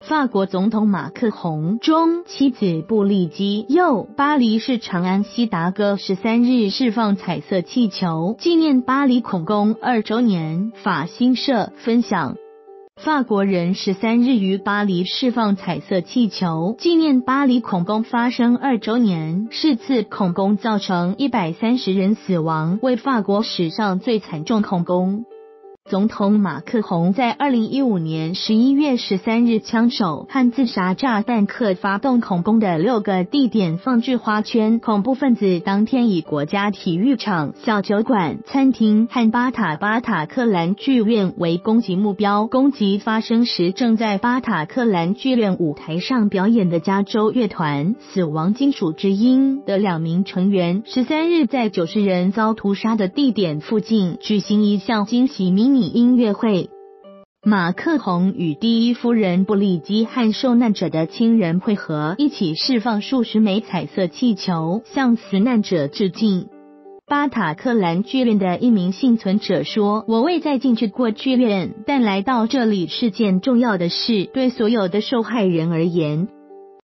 法国总统马克宏中妻子布利基右。巴黎市长安西达哥13日释放彩色气球，纪念巴黎恐攻2周年。法新社分享。法国人13日于巴黎释放彩色气球，纪念巴黎恐攻发生2周年。是次恐攻造成130人死亡，为法国史上最惨重恐攻。总统马克宏在2015年11月13日枪手和自杀炸弹客发动恐攻的6个地点放置花圈，恐怖分子当天以国家体育场、小酒馆、餐厅和巴塔克兰剧院为攻击目标。攻击发生时，正在巴塔克兰剧院舞台上表演的加州乐团死亡金属之音的2名成员13日在90人遭屠杀的地点附近举行一项惊喜迷你音乐会。马克宏与第一夫人布利基和受难者的亲人会合，一起释放数十枚彩色气球，向死难者致敬。巴塔克兰剧院的一名幸存者说：“我未再进去过剧院，但来到这里是件重要的事，对所有的受害人而言。”